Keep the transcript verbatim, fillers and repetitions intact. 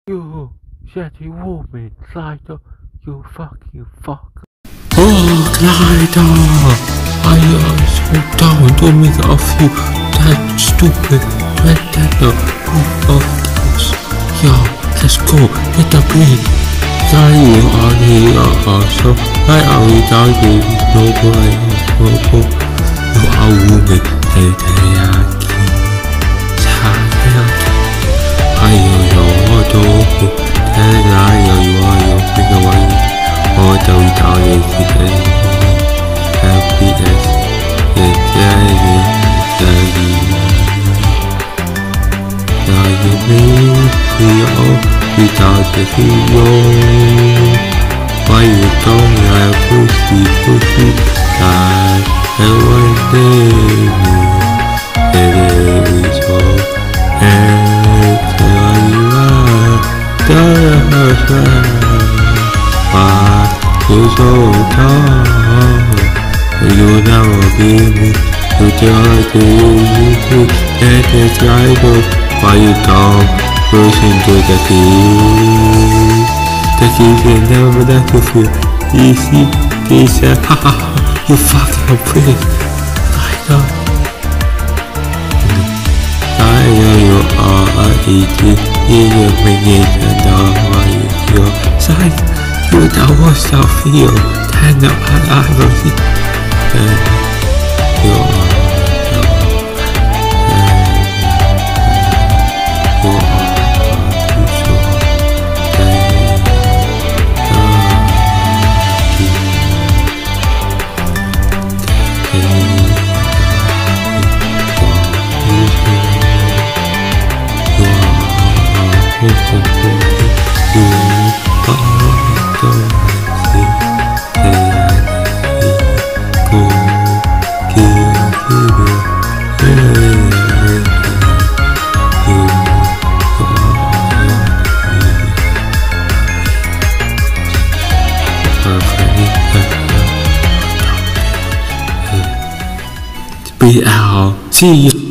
You shitty woman, Glider, you fucking fuck. Oh, Glider! I am so down, don't make it off you, that stupid red deader. Oh, oh, yo, let's go, hit the break. Sorry, you are here, so why are we dying? No boy, no boy. You are a woman, they they are key. I am your dog, and I am your bigger one. All the way down is the happiness, the journey, journey. Now you make me all without the hero. Why you don't like pussy, pussy, like and one day, and there is all. And tell you are the why you so tall? You never be me. You just do you and the driver. Why you don't push into the key? The key can never let you feel easy. He said, ha ha ha, you fucking prick. I know. I know you are a idiot, you make it and now you Sike, you the worst of you, and I ever see. You are you are too sure. Be out. See you.